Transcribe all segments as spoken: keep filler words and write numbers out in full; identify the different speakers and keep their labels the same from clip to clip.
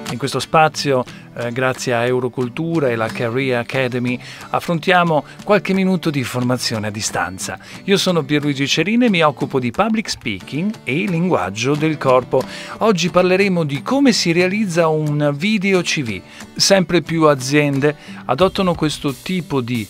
Speaker 1: In questo spazio, eh, grazie a Eurocultura e la Career Academy, affrontiamo qualche minuto di formazione a distanza. Io sono Pierluigi Cerin e mi occupo di public speaking e linguaggio del corpo. Oggi parleremo di come si realizza un video C V. Sempre più aziende adottano questo tipo di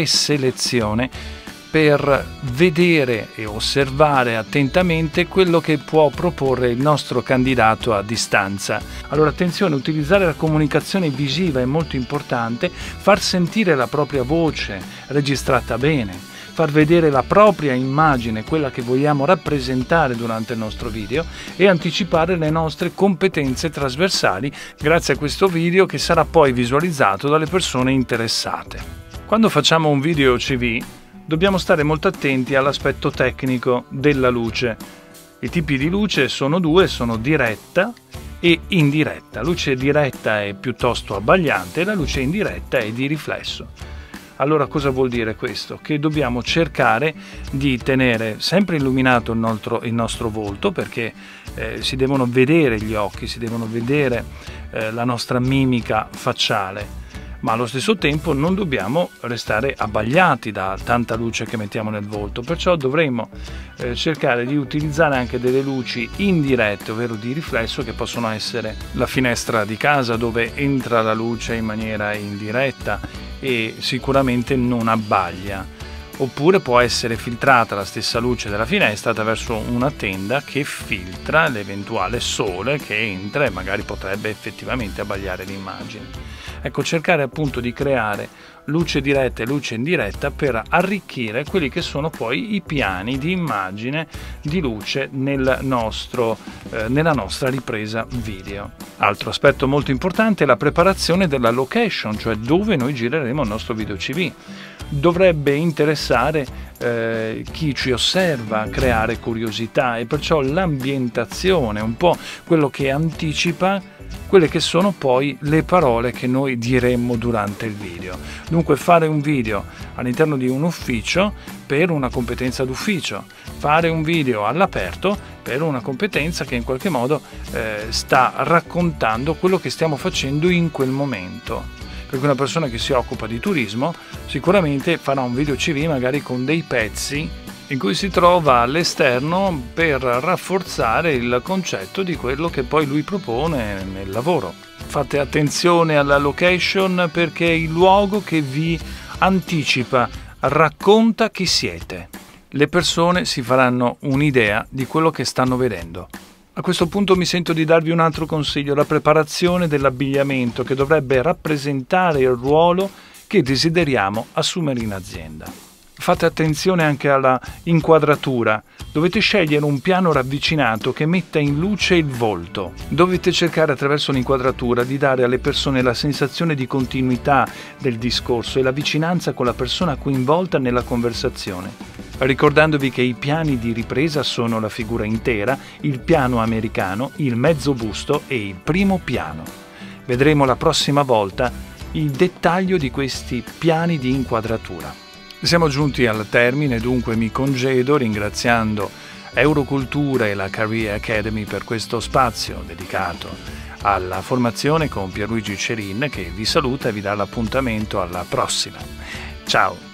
Speaker 1: preselezione per vedere e osservare attentamente quello che può proporre il nostro candidato a distanza. Allora attenzione, utilizzare la comunicazione visiva è molto importante, far sentire la propria voce registrata bene, far vedere la propria immagine, quella che vogliamo rappresentare durante il nostro video, e anticipare le nostre competenze trasversali grazie a questo video che sarà poi visualizzato dalle persone interessate. Quando facciamo un video C V dobbiamo stare molto attenti all'aspetto tecnico della luce. I tipi di luce sono due, sono diretta e indiretta. La luce diretta è piuttosto abbagliante e la luce indiretta è di riflesso. Allora cosa vuol dire questo? Che dobbiamo cercare di tenere sempre illuminato il nostro, il nostro volto, perché eh, si devono vedere gli occhi, si devono vedere eh, la nostra mimica facciale, ma allo stesso tempo non dobbiamo restare abbagliati da tanta luce che mettiamo nel volto, perciò dovremo eh, cercare di utilizzare anche delle luci indirette, ovvero di riflesso, che possono essere la finestra di casa dove entra la luce in maniera indiretta e sicuramente non abbaglia. Oppure può essere filtrata la stessa luce della finestra attraverso una tenda che filtra l'eventuale sole che entra e magari potrebbe effettivamente abbagliare l'immagine. Ecco, cercare appunto di creare luce diretta e luce indiretta per arricchire quelli che sono poi i piani di immagine di luce nel nostro, eh, nella nostra ripresa video. Altro aspetto molto importante è la preparazione della location, cioè dove noi gireremo il nostro video C V. Dovrebbe interessare eh, chi ci osserva, creare curiosità, e perciò l'ambientazione, un po' quello che anticipa quelle che sono poi le parole che noi diremmo durante il video. Dunque fare un video all'interno di un ufficio per una competenza d'ufficio, fare un video all'aperto per una competenza che in qualche modo eh, sta raccontando quello che stiamo facendo in quel momento. Perché una persona che si occupa di turismo sicuramente farà un video C V magari con dei pezzi in cui si trova all'esterno per rafforzare il concetto di quello che poi lui propone nel lavoro. Fate attenzione alla location, perché è il luogo che vi anticipa, racconta chi siete. Le persone si faranno un'idea di quello che stanno vedendo. A questo punto mi sento di darvi un altro consiglio: la preparazione dell'abbigliamento, che dovrebbe rappresentare il ruolo che desideriamo assumere in azienda. Fate attenzione anche alla inquadratura. Dovete scegliere un piano ravvicinato che metta in luce il volto. Dovete cercare attraverso l'inquadratura di dare alle persone la sensazione di continuità del discorso e la vicinanza con la persona coinvolta nella conversazione, ricordandovi che i piani di ripresa sono la figura intera, il piano americano, il mezzo busto e il primo piano. Vedremo la prossima volta il dettaglio di questi piani di inquadratura. Siamo giunti al termine, dunque mi congedo ringraziando Eurocultura e la Career Academy per questo spazio dedicato alla formazione con Pierluigi Cerin, che vi saluta e vi dà l'appuntamento alla prossima. Ciao!